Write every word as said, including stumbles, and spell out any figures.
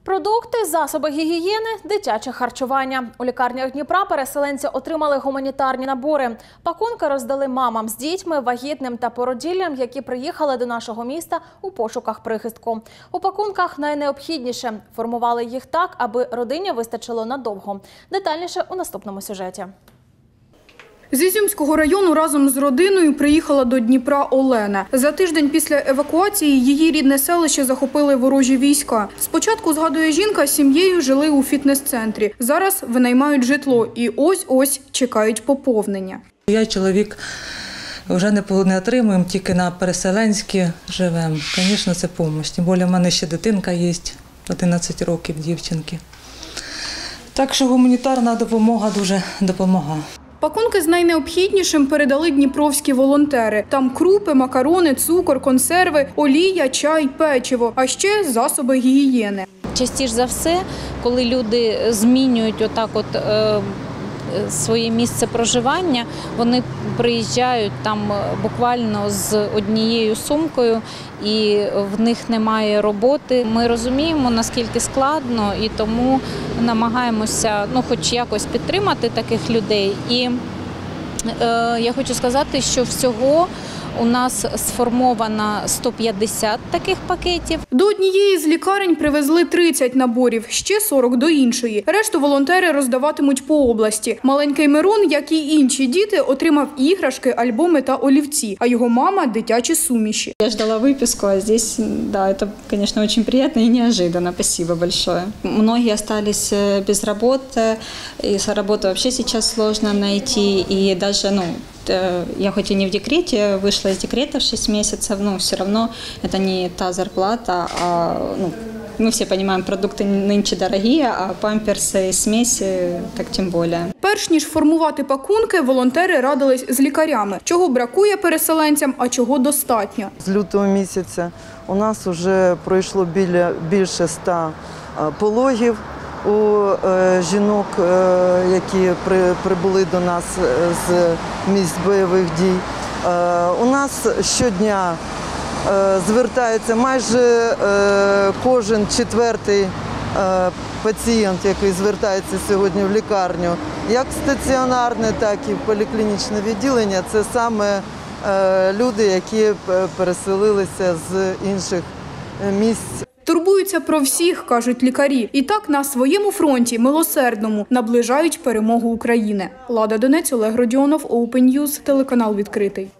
Продукти, засоби гігієни, дитяче харчування. У лікарнях Дніпра переселенці отримали гуманітарні набори. Пакунки роздали мамам з дітьми, вагітним та породіллям, які приїхали до нашого міста у пошуках прихистку. У пакунках найнеобхідніше. Формували їх так, аби родині вистачило надовго. Детальніше у наступному сюжеті. З Ізюмського району разом з родиною приїхала до Дніпра Олена. За тиждень після евакуації її рідне селище захопили ворожі війська. Спочатку, згадує жінка, з сім'єю жили у фітнес-центрі. Зараз винаймають житло і ось-ось чекають поповнення. Я і чоловік вже не отримуємо, тільки на переселенські живемо. Звісно, це допомога. Тим більше в мене ще дитинка є, одинадцять років, дівчинки. Так що гуманітарна допомога дуже допомагає. Пакунки з найнеобхіднішим передали дніпровські волонтери. Там крупи, макарони, цукор, консерви, олія, чай, печиво, а ще засоби гігієни. Частіше за все, коли люди змінюють отак от е, своє місце проживання, вони приїжджають там буквально з однією сумкою і в них немає роботи. Ми розуміємо, наскільки складно, і тому намагаємося ну, хоч якось підтримати таких людей. І е, я хочу сказати, що всього у нас сформовано сто п'ятдесят таких пакетів. До однієї з лікарень привезли тридцять наборів, ще сорок до іншої. Решту волонтери роздаватимуть по області. Маленький Мирон, як і інші діти, отримав іграшки, альбоми та олівці, а його мама – дитячі суміші. Я ждала выписку, а здесь, да, это, конечно, очень приятно и неожиданно. Спасибо большое. Многие остались без работы, и работу вообще сейчас сложно найти, и даже, ну, я хоть и не в декрете, вышла из декрета в шесть месяцев, но все равно это не та зарплата, а ну, мы все понимаем, продукты нынче дорогие, а памперсы и смеси так тем более. Перш ніж формувати пакунки, волонтери радились з лікарями. Чого бракує переселенцям, а чого достатньо. З лютого місяця у нас вже пройшло біля, більше ста пологів у жінок, які прибули до нас з місць бойових дій. У нас щодня звертається майже кожен четвертий пацієнт, який звертається сьогодні в лікарню, як стаціонарне, так і в поліклінічне відділення. Це саме люди, які переселилися з інших місць. Турбуються про всіх, кажуть лікарі. І так на своєму фронті, милосердному, наближають перемогу України. Лада Донець, Олег Родіонов, Open News, телеканал «Відкритий».